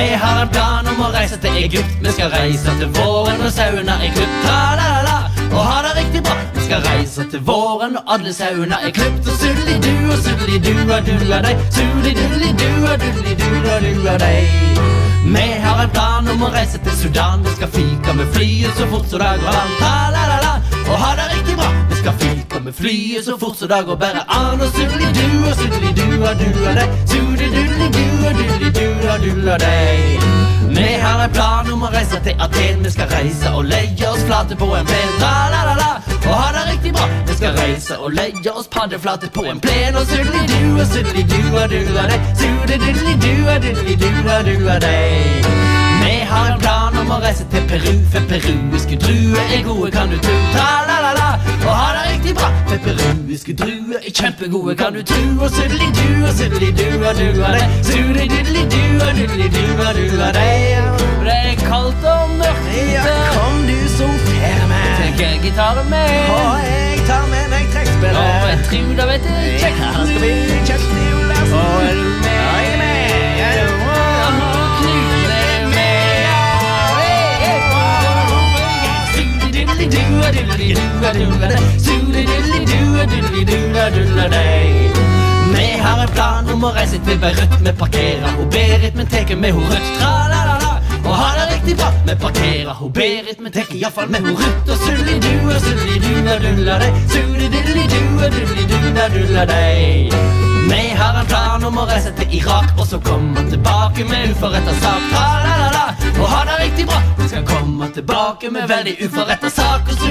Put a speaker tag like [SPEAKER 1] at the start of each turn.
[SPEAKER 1] Vi har en plan om å reise til Egypt. Vi skal reise til våren og sauene er klipt. Tra-la-la-la, og ha det riktig bra. Vi skal reise til våren og alle sauene er klipt. Og sudli-du og sudli-du-a-du-a-dei, sudli-dulli-du-a-dulli-du-a-du-a-dei. Vi har en plan om å reise til Sudan. Vi skal fika med flyet så fort så det går an. Tra-la-la-la, og ha det riktig bra. Vi skal fika med flyet så fort så det går bare an. Og sudli-du og sudli-du-a-du-a-dei, sudli-dulli-du-a-dulli-du-a-dulli-dei. Vi har en plan om å reise til Aten. Vi skal reise og leie oss flate på en plen. Tra-la-la-la, og ha det riktig bra. Vi skal reise og leie oss paddeflate på en plen. Og sudli-du og sudli-du-a-dulli-dei, sudli-dulli-du-a-dulli-du-a-dulli-dei. Vi har en plan om å reise til Peru, for peruiske druer er gode, kan du tro. Tra-la-la-la, og ha det riktig bra. For peruiske druer er kjempegode, kan du tro. Og sudli-du og sudli-du-a-dulli-dei, sudli-dulli-du-a-dulli-du-a-dulli-dei. Det er kaldt og mørkt ute.
[SPEAKER 2] Ja, kom du så fære med.
[SPEAKER 1] Tenker gitaren med.
[SPEAKER 2] Og jeg tar med meg trekkspillet.
[SPEAKER 1] Og jeg tror da vet jeg kjekt.
[SPEAKER 2] Her skal vi kjekt i Olasen.
[SPEAKER 1] Og er du med?
[SPEAKER 2] Ja, jeg er med. Jeg er med.
[SPEAKER 1] Knut er med. Sudli-dulli-du-a-dulli-du-a-dulli-dei. Vi har en plan om å reise til Beirut. Vi parkerer ho Berit, men teker med ho Rødt. Tra-la-la-la, og ha det riktig bra. Vi parkerer ho Berit, men teker i hvert fall med ho Rødt. Og sudli-du og sudli-du-a-dulli-dei, sudli-dulli-du-a-dulli-du-a-dulli-dei. Vi har en plan om å reise til Irak, og så komme tilbake med uforrettet sak. Tra-la-la-la, og ha det riktig bra. Vi skal komme tilbake med veldig uforrettet sak. Og